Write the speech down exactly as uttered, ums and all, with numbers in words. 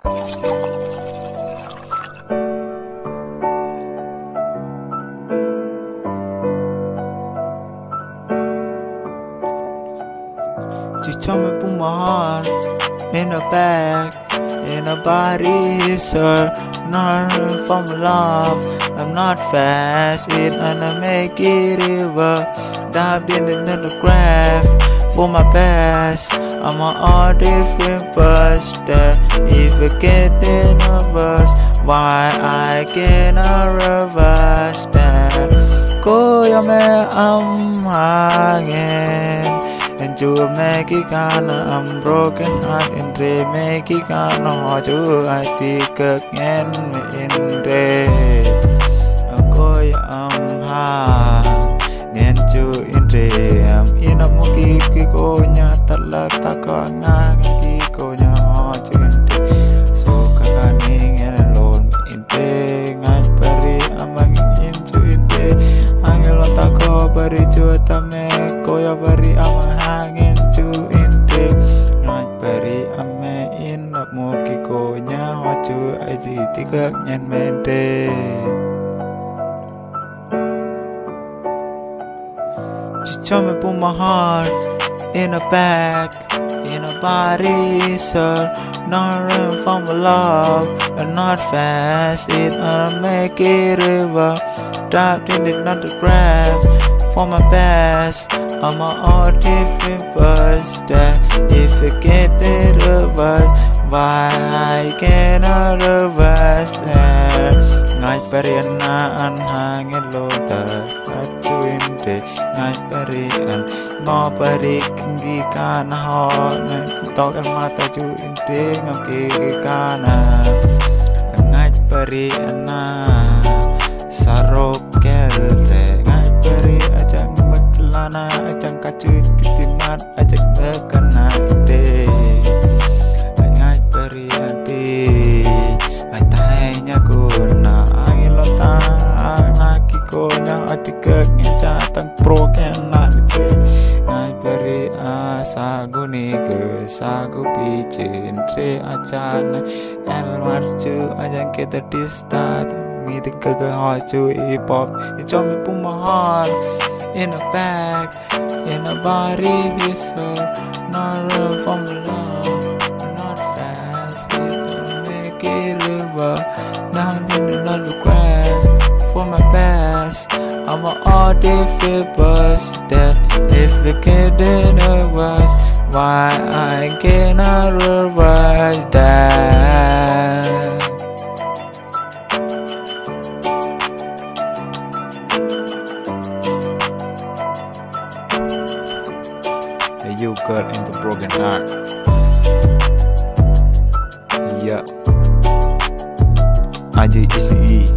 She told me put my heart in a bag, in a body, sir. Not from love, I'm not fast. It and I make it river. Dived in another graph for my past. I'm on all different parts that if I get nervous, why I cannot reverse that. Go your man, I'm hanging. And you make it kinda, I'm broken heart in day, make it kinda hard you I think again in day. Go ya I'm high, and you in day, I'm in a muki kiko nya tala taka ngang kiko nya hard you in day. So kakaning and alone in day, ngai pari amang in you in day. Angelo tako pari ju tame ko ya pari amang hangin tu inte ngai pari ame in na muki ko nya hoju aji tiga nyen mente. She told me put my heart in a bag, in a body, sir. Not run from love, and not fast. It and make it river. Dropped in it, not the grab for my past. I'm on all different parts that if I get it reverse, why I cannot reverse that. Ngai pariana an hangin lota atu inde ngai parian mo parik di kana ho tok mata ju inde ngaki kana ngai pariana sarok kelde ngai pari ajang maklana ajang kacu kitimat ajang bekana ide ngai pari ati ai tahnya guna angin lota naki konya ati kenya tang pro kena ide ngai pari asaguni ke sagu picin tre acana el marju ajang kita distat me think I got hard to hip hop. You told me put my heart in a bag, in a body, yes sir. Not real from love, not fast. It make it river. Now I'm in another grab for my past. I'm on all different bus that if it get nervous, why I cannot reverse that. You girl in the broken heart. Yeah. I J E C E.